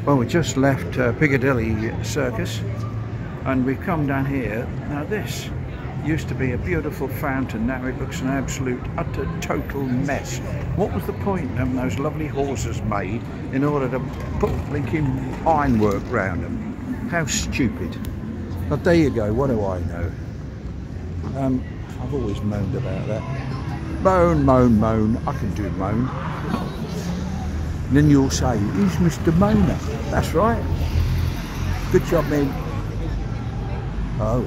Well, we just left Piccadilly Circus and we've come down here. Now this used to be a beautiful fountain, now it looks an absolute, utter, total mess. What was the point of having those lovely horses made in order to put blinking ironwork round them? How stupid. But there you go, what do I know? I've always moaned about that. Moan, moan, moan, I can do moan. And then you'll say, he's Mr. Moaner. That's right. Good job, mate. Oh.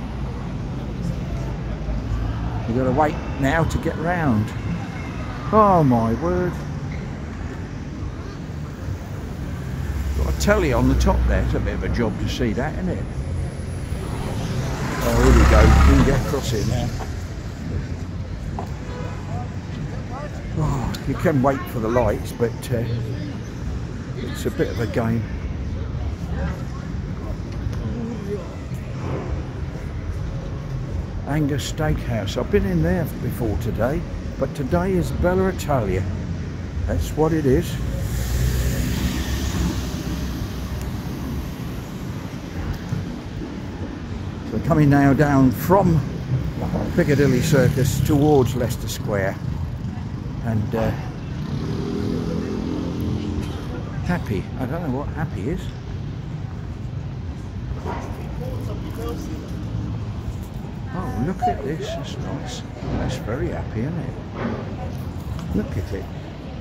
You've got to wait now to get round. Oh my word. Got a telly on the top there. It's a bit of a job to see that, isn't it? Oh, here we go. We can get across here now. Oh, you can wait for the lights, but it's a bit of a game. Angus Steakhouse. I've been in there before today, but today is Bella Italia. That's what it is. So we're coming now down from Piccadilly Circus towards Leicester Square. And Happy. I don't know what Happy is. Oh, look at this. That's nice. That's very Happy, isn't it? Look at it.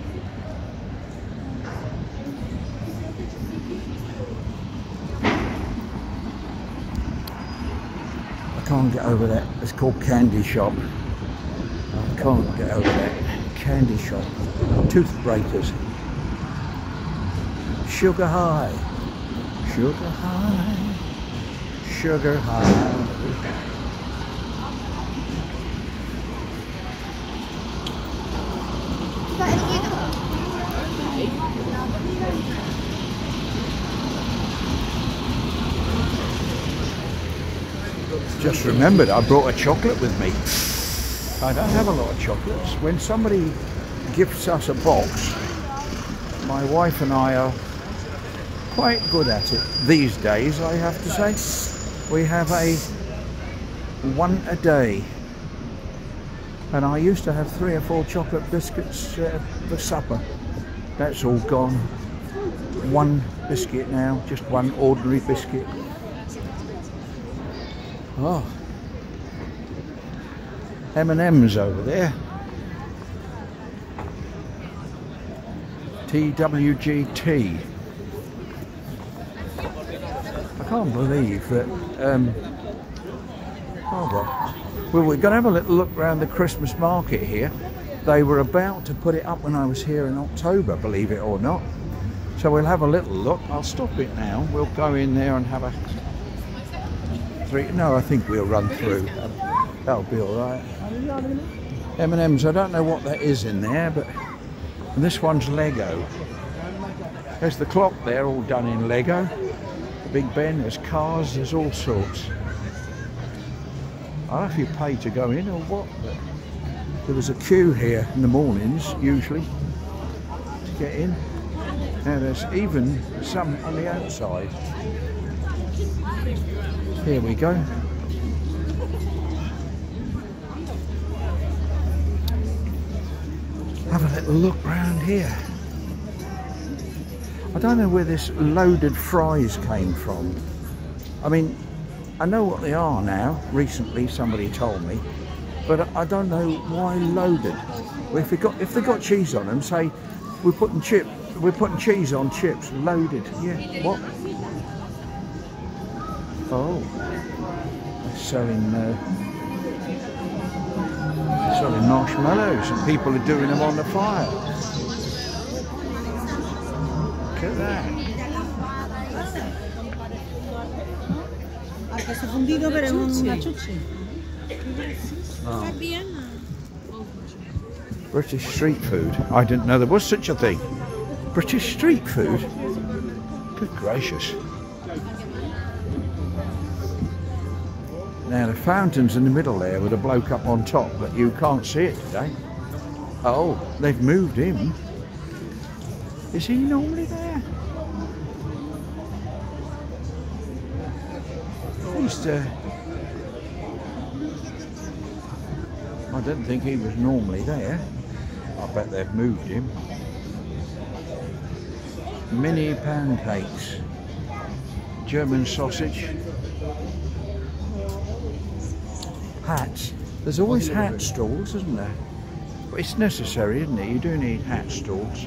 I can't get over that. It's called Candy Shop. I can't get over that. Candy Shop. Tooth breakers. Sugar High. Sugar High. Sugar High. Just remembered I brought a chocolate with me. I don't have a lot of chocolates. When somebody gifts us a box, my wife and I are quite good at it these days, I have to say. We have a one a day. And I used to have 3 or 4 chocolate biscuits for supper. That's all gone. One biscuit now, just one ordinary biscuit. Oh, M&M's over there. TWGT. I can't believe that. Well, we're going to have a little look around the Christmas market here. They were about to put it up when I was here in October, believe it or not. So we'll have a little look. I'll stop it now. We'll go in there and have a... No, I think we'll run through. That'll be all right. M&M's, I don't know what that is in there, but and this one's Lego. There's the clock there, all done in Lego. The Big Ben, there's cars, there's all sorts. I don't know if you pay to go in or what, but there was a queue here in the mornings, usually, to get in. Now there's even some on the outside. Here we go. Have a little look round here. I don't know where this loaded fries came from. I mean, I know what they are now. Recently somebody told me. But I don't know why loaded. Well, if they got cheese on them, say we're putting cheese on chips, loaded. Yeah, what? Oh, they're selling marshmallows and people are doing them on the fire. Look at that. Oh. British street food. I didn't know there was such a thing. British street food? Good gracious. Now the fountain's in the middle there with a bloke up on top, but you can't see it today. Oh, they've moved him. Is he normally there? just I don't think he was normally there. I bet they've moved him. Mini pancakes, German sausage, hats. There's always hat stalls, isn't there? But it's necessary, isn't it? You do need hat stalls.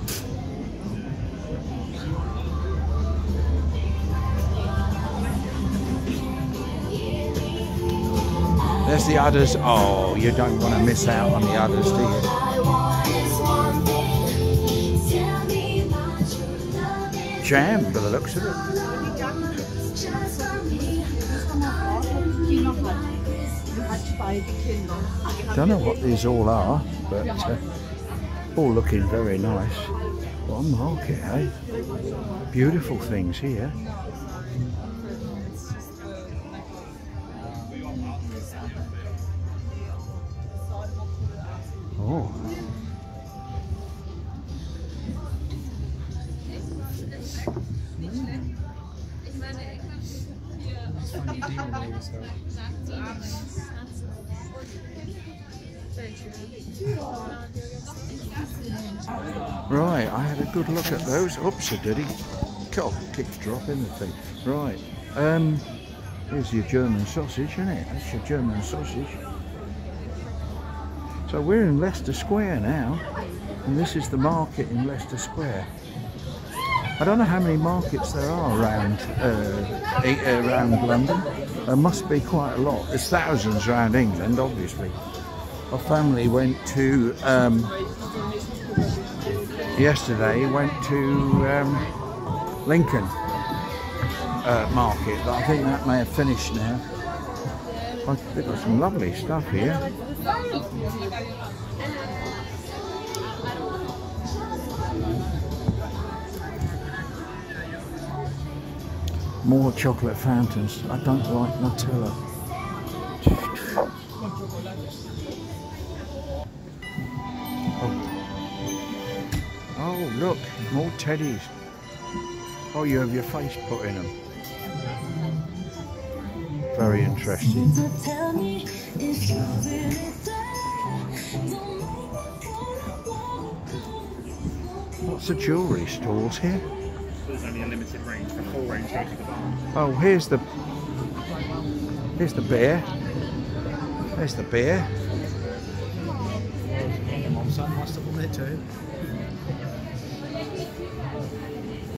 There's the udders. Oh, you don't want to miss out on the udders, do you? Jam, by the looks of it. Don't know what these all are, but all looking very nice. What a market, eh? Beautiful things here. Oh. Right, I had a good look at those. Oops, I did it. God, keeps dropping the thing. Right, here's your German sausage, isn't it? That's your German sausage. So we're in Leicester Square now, and this is the market in Leicester Square. I don't know how many markets there are around London. There must be quite a lot. There's thousands around England, obviously. Our family went to yesterday. Went to Lincoln market, but I think that may have finished now. They've got some lovely stuff here. More chocolate fountains. I don't like Nutella. Oh look, more teddies. Oh, you have your face put in them. Very interesting. Lots of jewellery stalls here. There's only a limited range, a full range here to the bar. Oh, here's the beer. There's the beer. Mum's son must have on there too.